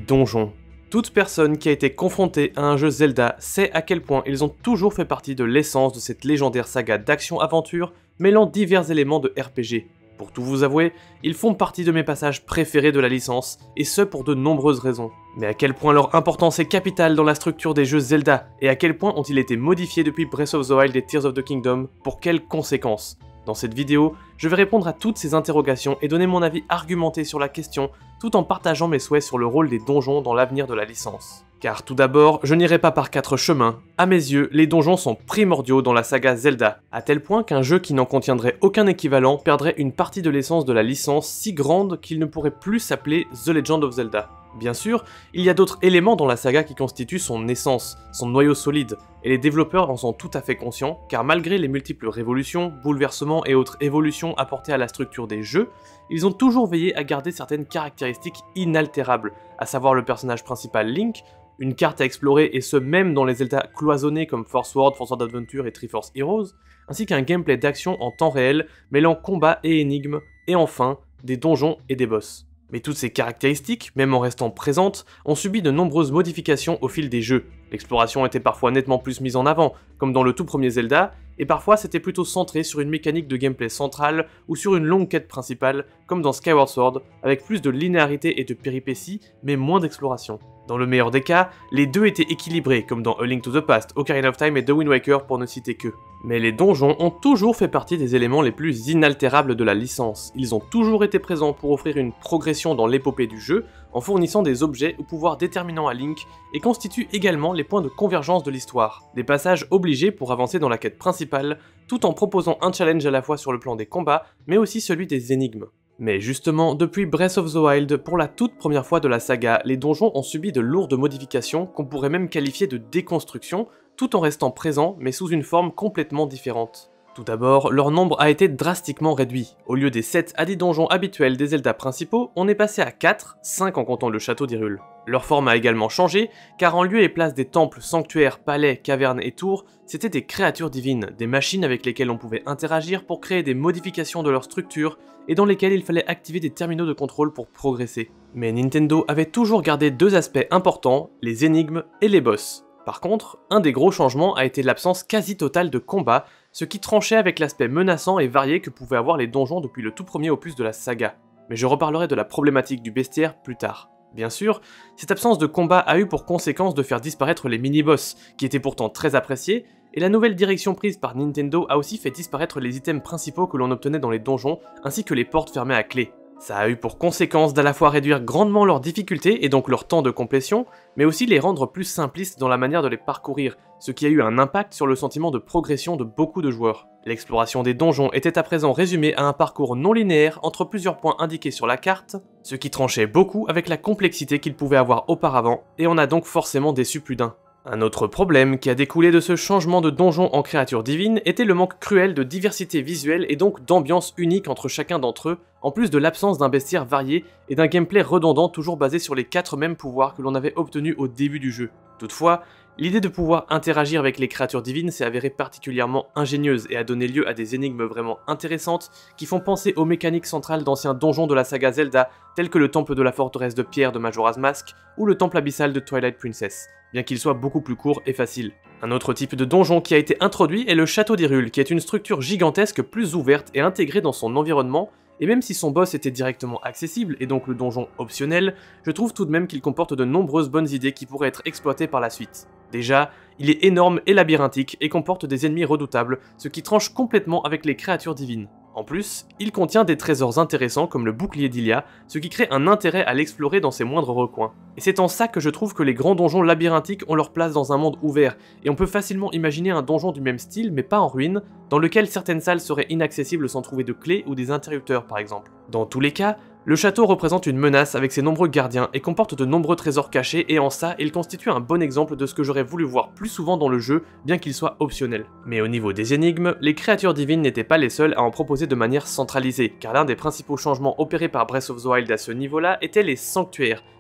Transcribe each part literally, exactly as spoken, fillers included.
donjons. Toute personne qui a été confrontée à un jeu Zelda sait à quel point ils ont toujours fait partie de l'essence de cette légendaire saga d'action-aventure mêlant divers éléments de R P G. Pour tout vous avouer, ils font partie de mes passages préférés de la licence, et ce pour de nombreuses raisons. Mais à quel point leur importance est capitale dans la structure des jeux Zelda, et à quel point ont-ils été modifiés depuis Breath of the Wild et Tears of the Kingdom, pour quelles conséquences? Dans cette vidéo, je vais répondre à toutes ces interrogations et donner mon avis argumenté sur la question, tout en partageant mes souhaits sur le rôle des donjons dans l'avenir de la licence. Car tout d'abord, je n'irai pas par quatre chemins. À mes yeux, les donjons sont primordiaux dans la saga Zelda, à tel point qu'un jeu qui n'en contiendrait aucun équivalent perdrait une partie de l'essence de la licence si grande qu'il ne pourrait plus s'appeler The Legend of Zelda. Bien sûr, il y a d'autres éléments dans la saga qui constituent son essence, son noyau solide, et les développeurs en sont tout à fait conscients, car malgré les multiples révolutions, bouleversements et autres évolutions apportées à la structure des jeux, ils ont toujours veillé à garder certaines caractéristiques inaltérables, à savoir le personnage principal Link, une carte à explorer et ce même dans les Zelda cloisonnés comme Force World, Force World Adventure et Triforce Heroes, ainsi qu'un gameplay d'action en temps réel mêlant combat et énigmes, et enfin, des donjons et des boss. Mais toutes ces caractéristiques, même en restant présentes, ont subi de nombreuses modifications au fil des jeux. L'exploration était parfois nettement plus mise en avant, comme dans le tout premier Zelda, et parfois c'était plutôt centré sur une mécanique de gameplay centrale ou sur une longue quête principale, comme dans Skyward Sword, avec plus de linéarité et de péripéties, mais moins d'exploration. Dans le meilleur des cas, les deux étaient équilibrés, comme dans A Link to the Past, Ocarina of Time et The Wind Waker pour ne citer que. Mais les donjons ont toujours fait partie des éléments les plus inaltérables de la licence. Ils ont toujours été présents pour offrir une progression dans l'épopée du jeu, en fournissant des objets ou pouvoirs déterminants à Link, et constituent également les points de convergence de l'histoire. Des passages obligés pour avancer dans la quête principale, tout en proposant un challenge à la fois sur le plan des combats, mais aussi celui des énigmes. Mais justement, depuis Breath of the Wild, pour la toute première fois de la saga, les donjons ont subi de lourdes modifications qu'on pourrait même qualifier de déconstruction, tout en restant présents mais sous une forme complètement différente. Tout d'abord, leur nombre a été drastiquement réduit. Au lieu des sept à dix donjons habituels des Zelda principaux, on est passé à quatre, cinq en comptant le château d'Hyrule. Leur forme a également changé, car en lieu et place des temples, sanctuaires, palais, cavernes et tours, c'était des créatures divines, des machines avec lesquelles on pouvait interagir pour créer des modifications de leur structure, et dans lesquelles il fallait activer des terminaux de contrôle pour progresser. Mais Nintendo avait toujours gardé deux aspects importants, les énigmes et les boss. Par contre, un des gros changements a été l'absence quasi totale de combat, ce qui tranchait avec l'aspect menaçant et varié que pouvaient avoir les donjons depuis le tout premier opus de la saga. Mais je reparlerai de la problématique du bestiaire plus tard. Bien sûr, cette absence de combat a eu pour conséquence de faire disparaître les mini-boss, qui étaient pourtant très appréciés, et la nouvelle direction prise par Nintendo a aussi fait disparaître les items principaux que l'on obtenait dans les donjons, ainsi que les portes fermées à clé. Ça a eu pour conséquence d'à la fois réduire grandement leur difficulté et donc leur temps de complétion, mais aussi les rendre plus simplistes dans la manière de les parcourir, ce qui a eu un impact sur le sentiment de progression de beaucoup de joueurs. L'exploration des donjons était à présent résumée à un parcours non linéaire entre plusieurs points indiqués sur la carte, ce qui tranchait beaucoup avec la complexité qu'ils pouvaient avoir auparavant, et on a donc forcément déçu plus d'un. Un autre problème qui a découlé de ce changement de donjon en créatures divines était le manque cruel de diversité visuelle et donc d'ambiance unique entre chacun d'entre eux, en plus de l'absence d'un bestiaire varié et d'un gameplay redondant toujours basé sur les quatre mêmes pouvoirs que l'on avait obtenus au début du jeu. Toutefois, l'idée de pouvoir interagir avec les créatures divines s'est avérée particulièrement ingénieuse et a donné lieu à des énigmes vraiment intéressantes qui font penser aux mécaniques centrales d'anciens donjons de la saga Zelda, tels que le temple de la forteresse de pierre de Majora's Mask ou le temple abyssal de Twilight Princess, bien qu'il soit beaucoup plus court et facile. Un autre type de donjon qui a été introduit est le château d'Hyrule, qui est une structure gigantesque plus ouverte et intégrée dans son environnement, et même si son boss était directement accessible, et donc le donjon optionnel, je trouve tout de même qu'il comporte de nombreuses bonnes idées qui pourraient être exploitées par la suite. Déjà, il est énorme et labyrinthique et comporte des ennemis redoutables, ce qui tranche complètement avec les créatures divines. En plus, il contient des trésors intéressants comme le bouclier d'Hylia, ce qui crée un intérêt à l'explorer dans ses moindres recoins. Et c'est en ça que je trouve que les grands donjons labyrinthiques ont leur place dans un monde ouvert, et on peut facilement imaginer un donjon du même style mais pas en ruine, dans lequel certaines salles seraient inaccessibles sans trouver de clés ou des interrupteurs par exemple. Dans tous les cas, le château représente une menace avec ses nombreux gardiens et comporte de nombreux trésors cachés et en ça, il constitue un bon exemple de ce que j'aurais voulu voir plus souvent dans le jeu, bien qu'il soit optionnel. Mais au niveau des énigmes, les créatures divines n'étaient pas les seules à en proposer de manière centralisée, car l'un des principaux changements opérés par Breath of the Wild à ce niveau-là étaient les sanctuaires,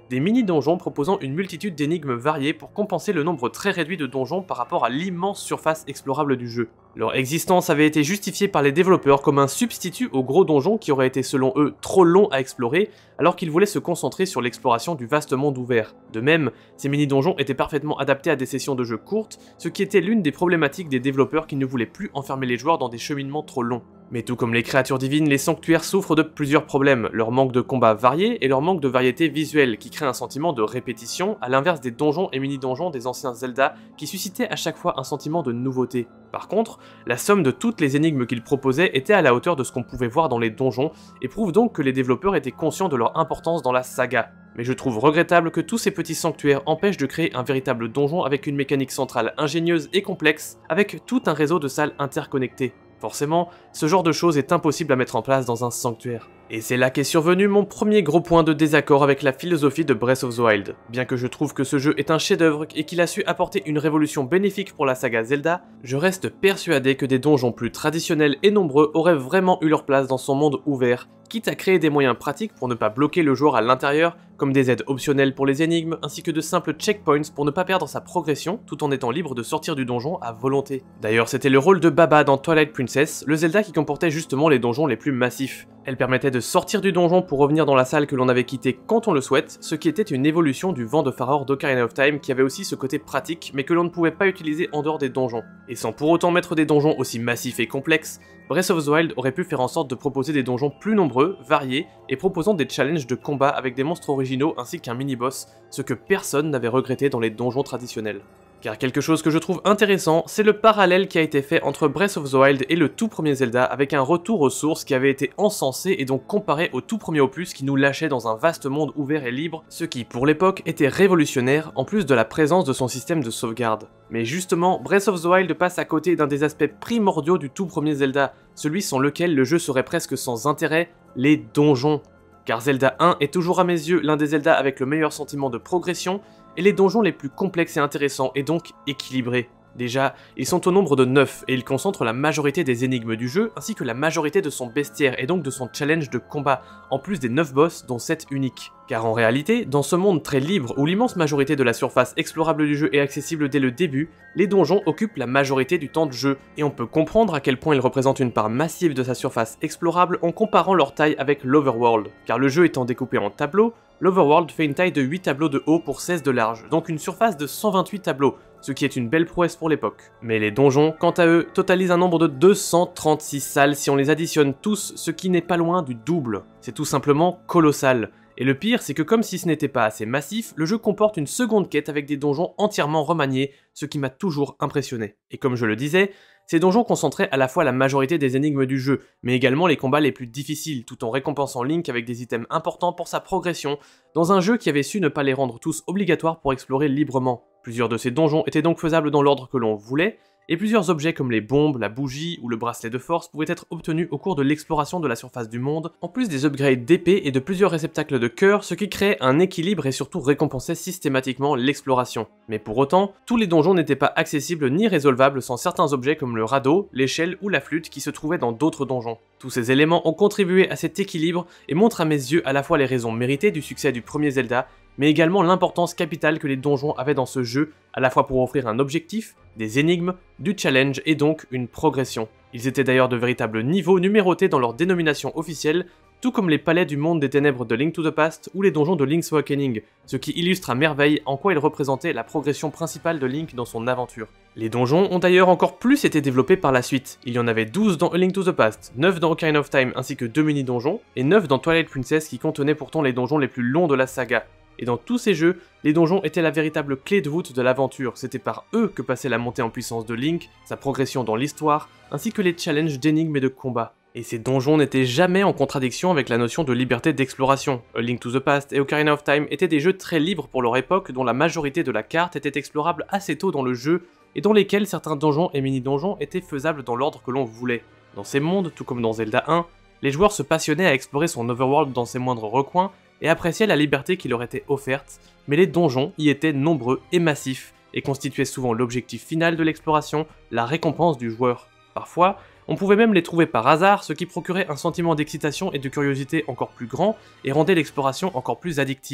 des mini-donjons proposant une multitude d'énigmes variées pour compenser le nombre très réduit de donjons par rapport à l'immense surface explorable du jeu. Leur existence avait été justifiée par les développeurs comme un substitut aux gros donjons qui auraient été selon eux trop longs à explorer, alors qu'ils voulaient se concentrer sur l'exploration du vaste monde ouvert. De même, ces mini-donjons étaient parfaitement adaptés à des sessions de jeu courtes, ce qui était l'une des problématiques des développeurs qui ne voulaient plus enfermer les joueurs dans des cheminements trop longs. Mais tout comme les créatures divines, les sanctuaires souffrent de plusieurs problèmes, leur manque de combats variés et leur manque de variété visuelle qui crée un sentiment de répétition, à l'inverse des donjons et mini-donjons des anciens Zelda qui suscitaient à chaque fois un sentiment de nouveauté. Par contre, la somme de toutes les énigmes qu'ils proposaient était à la hauteur de ce qu'on pouvait voir dans les donjons, et prouve donc que les développeurs étaient conscients de leur importance dans la saga. Mais je trouve regrettable que tous ces petits sanctuaires empêchent de créer un véritable donjon avec une mécanique centrale ingénieuse et complexe, avec tout un réseau de salles interconnectées. Forcément, ce genre de choses est impossible à mettre en place dans un sanctuaire. Et c'est là qu'est survenu mon premier gros point de désaccord avec la philosophie de Breath of the Wild. Bien que je trouve que ce jeu est un chef-d'œuvre et qu'il a su apporter une révolution bénéfique pour la saga Zelda, je reste persuadé que des donjons plus traditionnels et nombreux auraient vraiment eu leur place dans son monde ouvert, quitte à créer des moyens pratiques pour ne pas bloquer le joueur à l'intérieur, comme des aides optionnelles pour les énigmes, ainsi que de simples checkpoints pour ne pas perdre sa progression, tout en étant libre de sortir du donjon à volonté. D'ailleurs, c'était le rôle de Baba dans Twilight Princess, le Zelda qui comportait justement les donjons les plus massifs. Elle permettait de sortir du donjon pour revenir dans la salle que l'on avait quittée quand on le souhaite, ce qui était une évolution du vent de Faror d'Ocarina of Time qui avait aussi ce côté pratique, mais que l'on ne pouvait pas utiliser en dehors des donjons. Et sans pour autant mettre des donjons aussi massifs et complexes, Breath of the Wild aurait pu faire en sorte de proposer des donjons plus nombreux, variés, et proposant des challenges de combat avec des monstres originaux ainsi qu'un mini-boss, ce que personne n'avait regretté dans les donjons traditionnels. Car quelque chose que je trouve intéressant, c'est le parallèle qui a été fait entre Breath of the Wild et le tout premier Zelda avec un retour aux sources qui avait été encensé et donc comparé au tout premier opus qui nous lâchait dans un vaste monde ouvert et libre, ce qui pour l'époque était révolutionnaire en plus de la présence de son système de sauvegarde. Mais justement, Breath of the Wild passe à côté d'un des aspects primordiaux du tout premier Zelda, celui sans lequel le jeu serait presque sans intérêt, les donjons. Car Zelda un est toujours à mes yeux l'un des Zelda avec le meilleur sentiment de progression, et les donjons les plus complexes et intéressants et donc équilibrés. Déjà, ils sont au nombre de neuf et ils concentrent la majorité des énigmes du jeu ainsi que la majorité de son bestiaire et donc de son challenge de combat, en plus des neuf boss dont sept uniques. Car en réalité, dans ce monde très libre où l'immense majorité de la surface explorable du jeu est accessible dès le début, les donjons occupent la majorité du temps de jeu, et on peut comprendre à quel point ils représentent une part massive de sa surface explorable en comparant leur taille avec l'Overworld, car le jeu étant découpé en tableaux, l'Overworld fait une taille de huit tableaux de haut pour seize de large, donc une surface de cent vingt-huit tableaux, ce qui est une belle prouesse pour l'époque. Mais les donjons, quant à eux, totalisent un nombre de deux cent trente-six salles si on les additionne tous, ce qui n'est pas loin du double. C'est tout simplement colossal. Et le pire, c'est que comme si ce n'était pas assez massif, le jeu comporte une seconde quête avec des donjons entièrement remaniés, ce qui m'a toujours impressionné. Et comme je le disais, ces donjons concentraient à la fois la majorité des énigmes du jeu, mais également les combats les plus difficiles, tout en récompensant Link avec des items importants pour sa progression, dans un jeu qui avait su ne pas les rendre tous obligatoires pour explorer librement. Plusieurs de ces donjons étaient donc faisables dans l'ordre que l'on voulait, et plusieurs objets comme les bombes, la bougie ou le bracelet de force pouvaient être obtenus au cours de l'exploration de la surface du monde, en plus des upgrades d'épée et de plusieurs réceptacles de cœur, ce qui créait un équilibre et surtout récompensait systématiquement l'exploration. Mais pour autant, tous les donjons n'étaient pas accessibles ni résolvables sans certains objets comme le radeau, l'échelle ou la flûte qui se trouvaient dans d'autres donjons. Tous ces éléments ont contribué à cet équilibre et montrent à mes yeux à la fois les raisons méritées du succès du premier Zelda, mais également l'importance capitale que les donjons avaient dans ce jeu, à la fois pour offrir un objectif, des énigmes, du challenge et donc une progression. Ils étaient d'ailleurs de véritables niveaux numérotés dans leur dénomination officielle, tout comme les palais du monde des ténèbres de Link to the Past ou les donjons de Link's Awakening, ce qui illustre à merveille en quoi ils représentaient la progression principale de Link dans son aventure. Les donjons ont d'ailleurs encore plus été développés par la suite. Il y en avait douze dans A Link to the Past, neuf dans Ocarina of Time ainsi que deux mini-donjons, et neuf dans Twilight Princess qui contenaient pourtant les donjons les plus longs de la saga. Et dans tous ces jeux, les donjons étaient la véritable clé de voûte de l'aventure, c'était par eux que passait la montée en puissance de Link, sa progression dans l'histoire, ainsi que les challenges d'énigmes et de combats. Et ces donjons n'étaient jamais en contradiction avec la notion de liberté d'exploration. A Link to the Past et Ocarina of Time étaient des jeux très libres pour leur époque, dont la majorité de la carte était explorable assez tôt dans le jeu, et dans lesquels certains donjons et mini-donjons étaient faisables dans l'ordre que l'on voulait. Dans ces mondes, tout comme dans Zelda un, les joueurs se passionnaient à explorer son overworld dans ses moindres recoins, et appréciaient la liberté qui leur était offerte, mais les donjons y étaient nombreux et massifs, et constituaient souvent l'objectif final de l'exploration, la récompense du joueur. Parfois, on pouvait même les trouver par hasard, ce qui procurait un sentiment d'excitation et de curiosité encore plus grand, et rendait l'exploration encore plus addictive.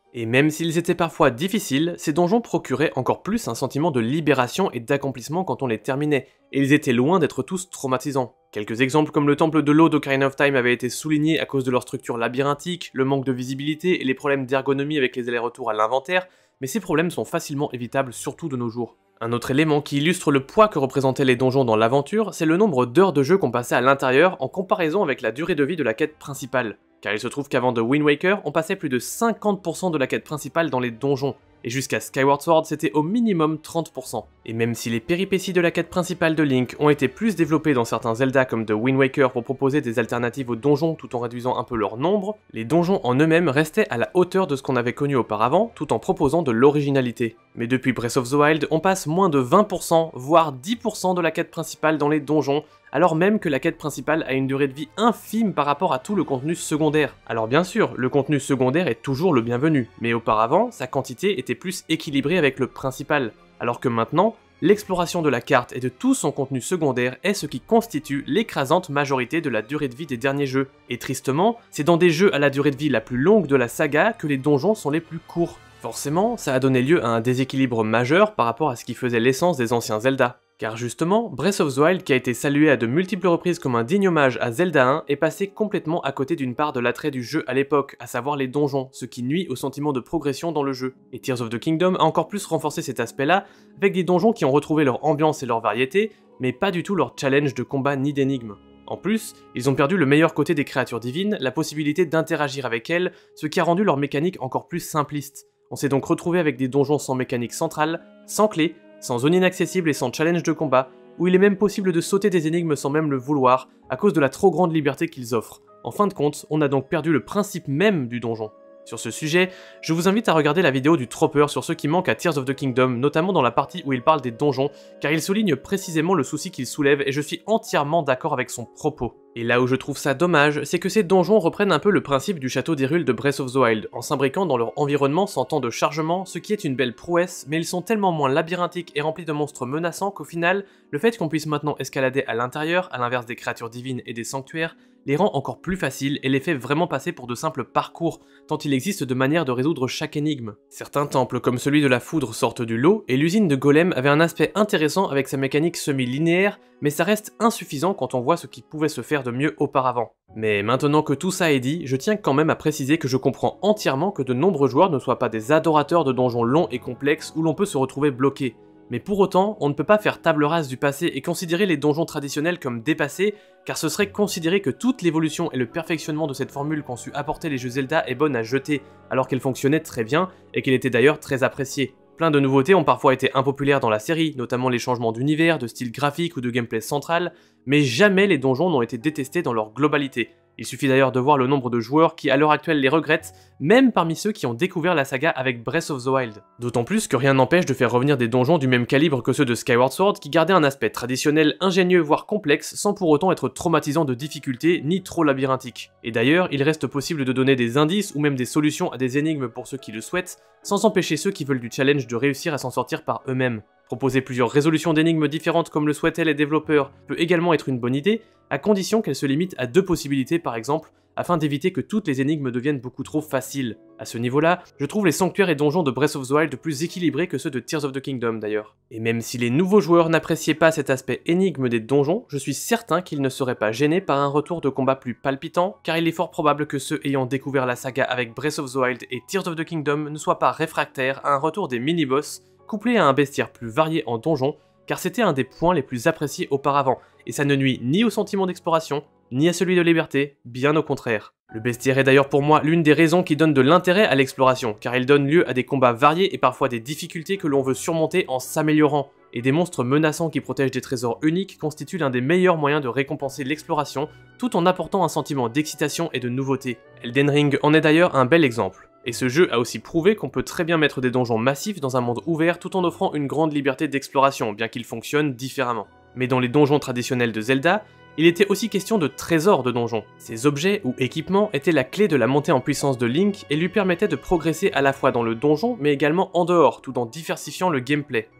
Et même s'ils étaient parfois difficiles, ces donjons procuraient encore plus un sentiment de libération et d'accomplissement quand on les terminait, et ils étaient loin d'être tous traumatisants. Quelques exemples comme le temple de l'eau d'Ocarina of Time avaient été soulignés à cause de leur structure labyrinthique, le manque de visibilité et les problèmes d'ergonomie avec les allers-retours à l'inventaire, mais ces problèmes sont facilement évitables surtout de nos jours. Un autre élément qui illustre le poids que représentaient les donjons dans l'aventure, c'est le nombre d'heures de jeu qu'on passait à l'intérieur en comparaison avec la durée de vie de la quête principale. Car il se trouve qu'avant de Wind Waker, on passait plus de cinquante pour cent de la quête principale dans les donjons, et jusqu'à Skyward Sword c'était au minimum trente pour cent. Et même si les péripéties de la quête principale de Link ont été plus développées dans certains Zelda comme de Wind Waker pour proposer des alternatives aux donjons tout en réduisant un peu leur nombre, les donjons en eux-mêmes restaient à la hauteur de ce qu'on avait connu auparavant tout en proposant de l'originalité. Mais depuis Breath of the Wild, on passe moins de vingt pour cent, voire dix pour cent de la quête principale dans les donjons, alors même que la quête principale a une durée de vie infime par rapport à tout le contenu secondaire. Alors bien sûr, le contenu secondaire est toujours le bienvenu, mais auparavant, sa quantité était plus équilibrée avec le principal, alors que maintenant, l'exploration de la carte et de tout son contenu secondaire est ce qui constitue l'écrasante majorité de la durée de vie des derniers jeux. Et tristement, c'est dans des jeux à la durée de vie la plus longue de la saga que les donjons sont les plus courts. Forcément, ça a donné lieu à un déséquilibre majeur par rapport à ce qui faisait l'essence des anciens Zelda. Car justement, Breath of the Wild, qui a été salué à de multiples reprises comme un digne hommage à Zelda un, est passé complètement à côté d'une part de l'attrait du jeu à l'époque, à savoir les donjons, ce qui nuit au sentiment de progression dans le jeu. Et Tears of the Kingdom a encore plus renforcé cet aspect-là, avec des donjons qui ont retrouvé leur ambiance et leur variété, mais pas du tout leur challenge de combat ni d'énigmes. En plus, ils ont perdu le meilleur côté des créatures divines, la possibilité d'interagir avec elles, ce qui a rendu leur mécanique encore plus simpliste. On s'est donc retrouvé avec des donjons sans mécanique centrale, sans clé, sans zone inaccessible et sans challenge de combat, où il est même possible de sauter des énigmes sans même le vouloir, à cause de la trop grande liberté qu'ils offrent. En fin de compte, on a donc perdu le principe même du donjon. Sur ce sujet, je vous invite à regarder la vidéo du Tropper sur ce qui manque à Tears of the Kingdom, notamment dans la partie où il parle des donjons, car il souligne précisément le souci qu'il soulève et je suis entièrement d'accord avec son propos. Et là où je trouve ça dommage, c'est que ces donjons reprennent un peu le principe du château d'Hyrule de Breath of the Wild, en s'imbriquant dans leur environnement sans temps de chargement, ce qui est une belle prouesse, mais ils sont tellement moins labyrinthiques et remplis de monstres menaçants qu'au final, le fait qu'on puisse maintenant escalader à l'intérieur, à l'inverse des créatures divines et des sanctuaires, les rend encore plus faciles et les fait vraiment passer pour de simples parcours, tant il existe de manières de résoudre chaque énigme. Certains temples comme celui de la foudre sortent du lot, et l'usine de Golem avait un aspect intéressant avec sa mécanique semi-linéaire, mais ça reste insuffisant quand on voit ce qui pouvait se faire de mieux auparavant. Mais maintenant que tout ça est dit, je tiens quand même à préciser que je comprends entièrement que de nombreux joueurs ne soient pas des adorateurs de donjons longs et complexes où l'on peut se retrouver bloqué. Mais pour autant, on ne peut pas faire table rase du passé et considérer les donjons traditionnels comme dépassés, car ce serait considérer que toute l'évolution et le perfectionnement de cette formule qu'ont su apporter les jeux Zelda est bonne à jeter, alors qu'elle fonctionnait très bien, et qu'elle était d'ailleurs très appréciée. Plein de nouveautés ont parfois été impopulaires dans la série, notamment les changements d'univers, de style graphique ou de gameplay central, mais jamais les donjons n'ont été détestés dans leur globalité. Il suffit d'ailleurs de voir le nombre de joueurs qui à l'heure actuelle les regrettent, même parmi ceux qui ont découvert la saga avec Breath of the Wild. D'autant plus que rien n'empêche de faire revenir des donjons du même calibre que ceux de Skyward Sword qui gardaient un aspect traditionnel, ingénieux voire complexe, sans pour autant être traumatisant de difficulté ni trop labyrinthique. Et d'ailleurs, il reste possible de donner des indices ou même des solutions à des énigmes pour ceux qui le souhaitent, sans empêcher ceux qui veulent du challenge de réussir à s'en sortir par eux-mêmes. Proposer plusieurs résolutions d'énigmes différentes comme le souhaitaient les développeurs peut également être une bonne idée, à condition qu'elles se limitent à deux possibilités par exemple, afin d'éviter que toutes les énigmes deviennent beaucoup trop faciles. À ce niveau-là, je trouve les sanctuaires et donjons de Breath of the Wild plus équilibrés que ceux de Tears of the Kingdom d'ailleurs. Et même si les nouveaux joueurs n'appréciaient pas cet aspect énigme des donjons, je suis certain qu'ils ne seraient pas gênés par un retour de combat plus palpitant, car il est fort probable que ceux ayant découvert la saga avec Breath of the Wild et Tears of the Kingdom ne soient pas réfractaires à un retour des mini-boss, couplé à un bestiaire plus varié en donjon, car c'était un des points les plus appréciés auparavant, et ça ne nuit ni au sentiment d'exploration, ni à celui de liberté, bien au contraire. Le bestiaire est d'ailleurs pour moi l'une des raisons qui donne de l'intérêt à l'exploration, car il donne lieu à des combats variés et parfois des difficultés que l'on veut surmonter en s'améliorant, et des monstres menaçants qui protègent des trésors uniques constituent l'un des meilleurs moyens de récompenser l'exploration, tout en apportant un sentiment d'excitation et de nouveauté. Elden Ring en est d'ailleurs un bel exemple. Et ce jeu a aussi prouvé qu'on peut très bien mettre des donjons massifs dans un monde ouvert tout en offrant une grande liberté d'exploration, bien qu'il fonctionne différemment. Mais dans les donjons traditionnels de Zelda, il était aussi question de trésors de donjons. Ces objets ou équipements étaient la clé de la montée en puissance de Link et lui permettaient de progresser à la fois dans le donjon mais également en dehors, tout en diversifiant le gameplay.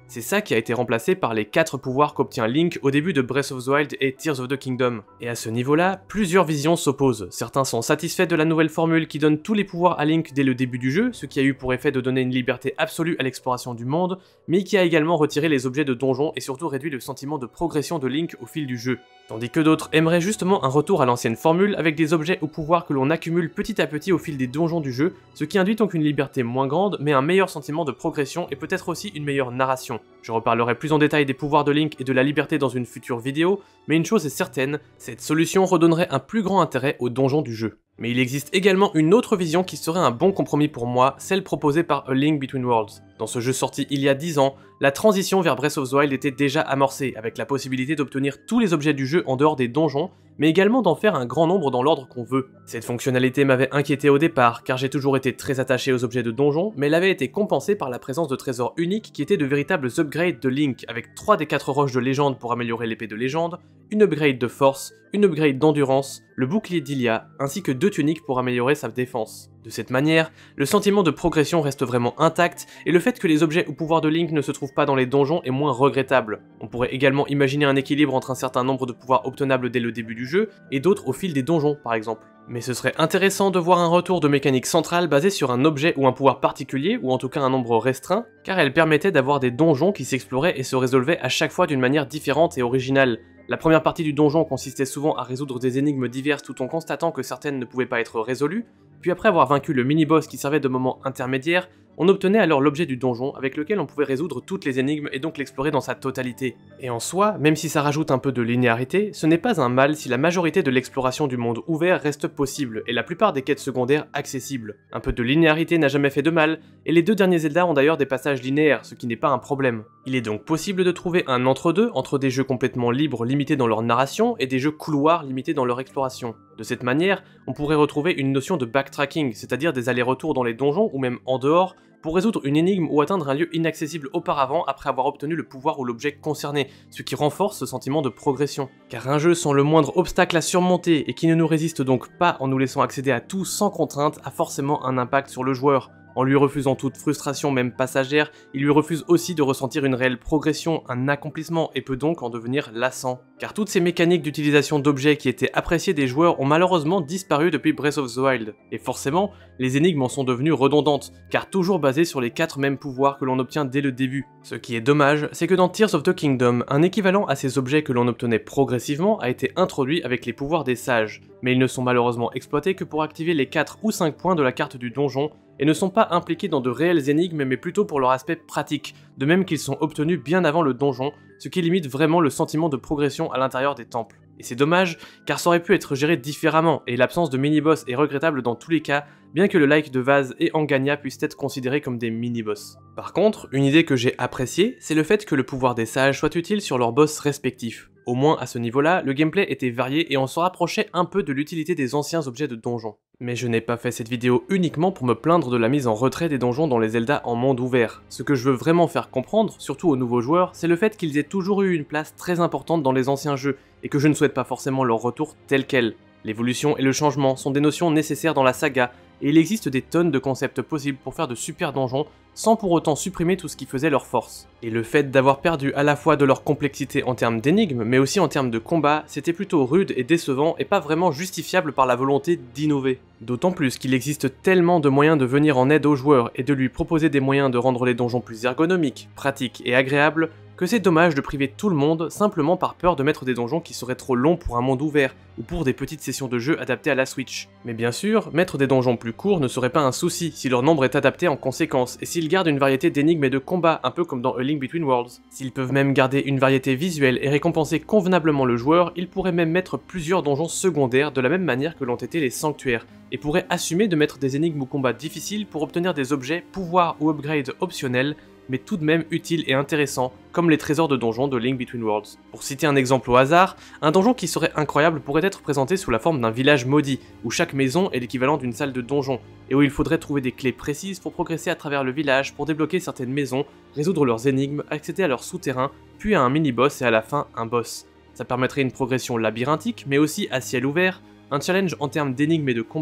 C'est ça qui a été remplacé par les quatre pouvoirs qu'obtient Link au début de Breath of the Wild et Tears of the Kingdom. Et à ce niveau-là, plusieurs visions s'opposent. Certains sont satisfaits de la nouvelle formule qui donne tous les pouvoirs à Link dès le début du jeu, ce qui a eu pour effet de donner une liberté absolue à l'exploration du monde, mais qui a également retiré les objets de donjon et surtout réduit le sentiment de progression de Link au fil du jeu. Tandis que d'autres aimeraient justement un retour à l'ancienne formule avec des objets ou pouvoirs que l'on accumule petit à petit au fil des donjons du jeu, ce qui induit donc une liberté moins grande mais un meilleur sentiment de progression et peut-être aussi une meilleure narration. Je reparlerai plus en détail des pouvoirs de Link et de la liberté dans une future vidéo, mais une chose est certaine, cette solution redonnerait un plus grand intérêt aux donjons du jeu. Mais il existe également une autre vision qui serait un bon compromis pour moi, celle proposée par A Link Between Worlds. Dans ce jeu sorti il y a dix ans, la transition vers Breath of the Wild était déjà amorcée, avec la possibilité d'obtenir tous les objets du jeu en dehors des donjons, mais également d'en faire un grand nombre dans l'ordre qu'on veut. Cette fonctionnalité m'avait inquiété au départ, car j'ai toujours été très attaché aux objets de donjons, mais elle avait été compensée par la présence de trésors uniques qui étaient de véritables upgrades de Link, avec trois des quatre roches de légende pour améliorer l'épée de légende, une upgrade de force, une upgrade d'endurance, le bouclier d'Ilia, ainsi que deux tuniques pour améliorer sa défense. De cette manière, le sentiment de progression reste vraiment intact, et le fait que les objets ou pouvoirs de Link ne se trouvent pas dans les donjons est moins regrettable. On pourrait également imaginer un équilibre entre un certain nombre de pouvoirs obtenables dès le début du jeu, et d'autres au fil des donjons par exemple. Mais ce serait intéressant de voir un retour de mécanique centrale basée sur un objet ou un pouvoir particulier, ou en tout cas un nombre restreint, car elle permettait d'avoir des donjons qui s'exploraient et se résolvaient à chaque fois d'une manière différente et originale. La première partie du donjon consistait souvent à résoudre des énigmes diverses tout en constatant que certaines ne pouvaient pas être résolues, puis après avoir vaincu le mini-boss qui servait de moment intermédiaire, on obtenait alors l'objet du donjon avec lequel on pouvait résoudre toutes les énigmes et donc l'explorer dans sa totalité. Et en soi, même si ça rajoute un peu de linéarité, ce n'est pas un mal si la majorité de l'exploration du monde ouvert reste possible et la plupart des quêtes secondaires accessibles. Un peu de linéarité n'a jamais fait de mal, et les deux derniers Zelda ont d'ailleurs des passages linéaires, ce qui n'est pas un problème. Il est donc possible de trouver un entre-deux entre des jeux complètement libres limités dans leur narration et des jeux couloirs limités dans leur exploration. De cette manière, on pourrait retrouver une notion de backtracking, c'est-à-dire des allers-retours dans les donjons ou même en dehors, pour résoudre une énigme ou atteindre un lieu inaccessible auparavant après avoir obtenu le pouvoir ou l'objet concerné, ce qui renforce ce sentiment de progression. Car un jeu sans le moindre obstacle à surmonter et qui ne nous résiste donc pas en nous laissant accéder à tout sans contrainte a forcément un impact sur le joueur. En lui refusant toute frustration même passagère, il lui refuse aussi de ressentir une réelle progression, un accomplissement, et peut donc en devenir lassant. Car toutes ces mécaniques d'utilisation d'objets qui étaient appréciées des joueurs ont malheureusement disparu depuis Breath of the Wild. Et forcément, les énigmes en sont devenues redondantes, car toujours basées sur les quatre mêmes pouvoirs que l'on obtient dès le début. Ce qui est dommage, c'est que dans Tears of the Kingdom, un équivalent à ces objets que l'on obtenait progressivement a été introduit avec les pouvoirs des sages, mais ils ne sont malheureusement exploités que pour activer les quatre ou cinq points de la carte du donjon, et ne sont pas impliqués dans de réelles énigmes mais plutôt pour leur aspect pratique, de même qu'ils sont obtenus bien avant le donjon, ce qui limite vraiment le sentiment de progression à l'intérieur des temples. Et c'est dommage, car ça aurait pu être géré différemment, et l'absence de mini-boss est regrettable dans tous les cas, bien que le like de Vaz et Angania puissent être considérés comme des mini-boss. Par contre, une idée que j'ai appréciée, c'est le fait que le pouvoir des sages soit utile sur leurs boss respectifs. Au moins à ce niveau-là, le gameplay était varié et on se rapprochait un peu de l'utilité des anciens objets de donjon. Mais je n'ai pas fait cette vidéo uniquement pour me plaindre de la mise en retrait des donjons dans les Zelda en monde ouvert. Ce que je veux vraiment faire comprendre, surtout aux nouveaux joueurs, c'est le fait qu'ils aient toujours eu une place très importante dans les anciens jeux, et que je ne souhaite pas forcément leur retour tel quel. L'évolution et le changement sont des notions nécessaires dans la saga, et il existe des tonnes de concepts possibles pour faire de super donjons, sans pour autant supprimer tout ce qui faisait leur force. Et le fait d'avoir perdu à la fois de leur complexité en termes d'énigmes, mais aussi en termes de combat, c'était plutôt rude et décevant et pas vraiment justifiable par la volonté d'innover. D'autant plus qu'il existe tellement de moyens de venir en aide aux joueurs et de lui proposer des moyens de rendre les donjons plus ergonomiques, pratiques et agréables, que c'est dommage de priver tout le monde simplement par peur de mettre des donjons qui seraient trop longs pour un monde ouvert, ou pour des petites sessions de jeu adaptées à la Switch. Mais bien sûr, mettre des donjons plus courts ne serait pas un souci si leur nombre est adapté en conséquence, et s'ils gardent une variété d'énigmes et de combats, un peu comme dans A Link Between Worlds. S'ils peuvent même garder une variété visuelle et récompenser convenablement le joueur, ils pourraient même mettre plusieurs donjons secondaires de la même manière que l'ont été les sanctuaires, et pourraient assumer de mettre des énigmes ou combats difficiles pour obtenir des objets, pouvoirs ou upgrades optionnels, mais tout de même utiles et intéressants, comme les trésors de donjons de Link Between Worlds. Pour citer un exemple au hasard, un donjon qui serait incroyable pourrait être présenté sous la forme d'un village maudit, où chaque maison est l'équivalent d'une salle de donjon, et où il faudrait trouver des clés précises pour progresser à travers le village, pour débloquer certaines maisons, résoudre leurs énigmes, accéder à leurs souterrains, puis à un mini-boss et à la fin un boss. Ça permettrait une progression labyrinthique, mais aussi à ciel ouvert, un challenge en termes d'énigmes et de combat,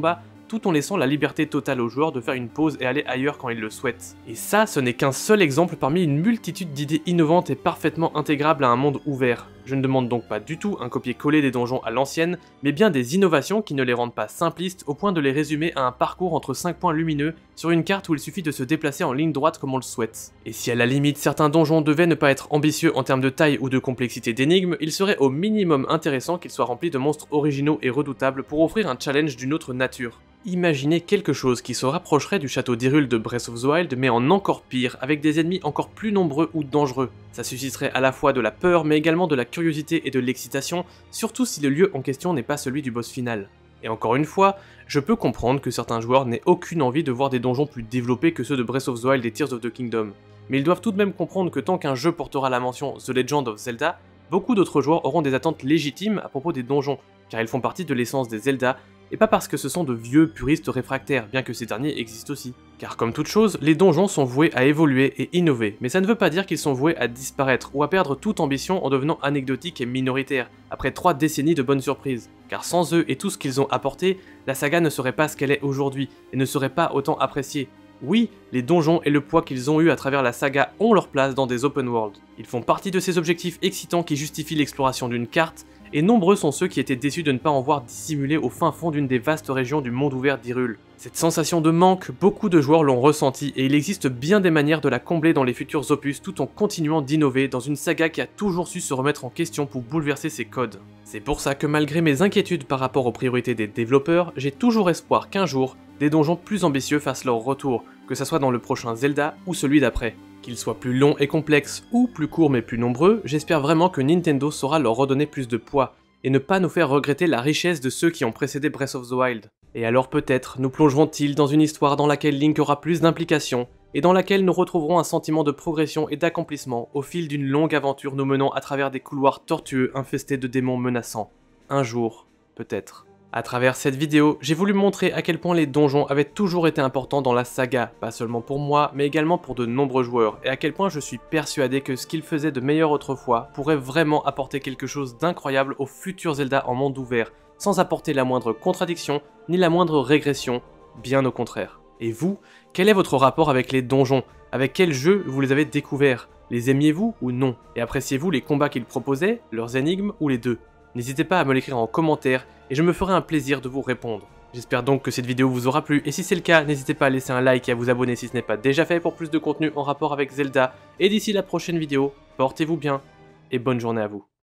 tout en laissant la liberté totale aux joueurs de faire une pause et aller ailleurs quand ils le souhaitent. Et ça, ce n'est qu'un seul exemple parmi une multitude d'idées innovantes et parfaitement intégrables à un monde ouvert. Je ne demande donc pas du tout un copier-coller des donjons à l'ancienne, mais bien des innovations qui ne les rendent pas simplistes au point de les résumer à un parcours entre cinq points lumineux sur une carte où il suffit de se déplacer en ligne droite comme on le souhaite. Et si à la limite certains donjons devaient ne pas être ambitieux en termes de taille ou de complexité d'énigmes, il serait au minimum intéressant qu'ils soient remplis de monstres originaux et redoutables pour offrir un challenge d'une autre nature. Imaginez quelque chose qui se rapprocherait du château d'Hyrule de Breath of the Wild mais en encore pire, avec des ennemis encore plus nombreux ou dangereux. Ça susciterait à la fois de la peur mais également de la curiosité et de l'excitation, surtout si le lieu en question n'est pas celui du boss final. Et encore une fois, je peux comprendre que certains joueurs n'aient aucune envie de voir des donjons plus développés que ceux de Breath of the Wild et Tears of the Kingdom. Mais ils doivent tout de même comprendre que tant qu'un jeu portera la mention The Legend of Zelda, beaucoup d'autres joueurs auront des attentes légitimes à propos des donjons, car ils font partie de l'essence des Zelda, et pas parce que ce sont de vieux puristes réfractaires, bien que ces derniers existent aussi. Car comme toute chose, les donjons sont voués à évoluer et innover, mais ça ne veut pas dire qu'ils sont voués à disparaître ou à perdre toute ambition en devenant anecdotiques et minoritaires, après trois décennies de bonnes surprises. Car sans eux et tout ce qu'ils ont apporté, la saga ne serait pas ce qu'elle est aujourd'hui, et ne serait pas autant appréciée. Oui, les donjons et le poids qu'ils ont eu à travers la saga ont leur place dans des open world. Ils font partie de ces objectifs excitants qui justifient l'exploration d'une carte, et nombreux sont ceux qui étaient déçus de ne pas en voir dissimulés au fin fond d'une des vastes régions du monde ouvert d'Hyrule. Cette sensation de manque, beaucoup de joueurs l'ont ressenti, et il existe bien des manières de la combler dans les futurs opus tout en continuant d'innover dans une saga qui a toujours su se remettre en question pour bouleverser ses codes. C'est pour ça que malgré mes inquiétudes par rapport aux priorités des développeurs, j'ai toujours espoir qu'un jour, des donjons plus ambitieux fassent leur retour, que ça soit dans le prochain Zelda ou celui d'après. Qu'ils soient plus longs et complexes ou plus courts mais plus nombreux, j'espère vraiment que Nintendo saura leur redonner plus de poids, et ne pas nous faire regretter la richesse de ceux qui ont précédé Breath of the Wild. Et alors peut-être nous plongeront-ils dans une histoire dans laquelle Link aura plus d'implication, et dans laquelle nous retrouverons un sentiment de progression et d'accomplissement au fil d'une longue aventure nous menant à travers des couloirs tortueux infestés de démons menaçants. Un jour, peut-être. À travers cette vidéo, j'ai voulu montrer à quel point les donjons avaient toujours été importants dans la saga, pas seulement pour moi, mais également pour de nombreux joueurs, et à quel point je suis persuadé que ce qu'ils faisaient de meilleur autrefois pourrait vraiment apporter quelque chose d'incroyable aux futurs Zelda en monde ouvert, sans apporter la moindre contradiction, ni la moindre régression, bien au contraire. Et vous, quel est votre rapport avec les donjons? Avec quel jeu vous les avez découverts? Les aimiez-vous ou non? Et appréciez-vous les combats qu'ils proposaient, leurs énigmes ou les deux? N'hésitez pas à me l'écrire en commentaire et je me ferai un plaisir de vous répondre. J'espère donc que cette vidéo vous aura plu et si c'est le cas, n'hésitez pas à laisser un like et à vous abonner si ce n'est pas déjà fait pour plus de contenu en rapport avec Zelda. Et d'ici la prochaine vidéo, portez-vous bien et bonne journée à vous.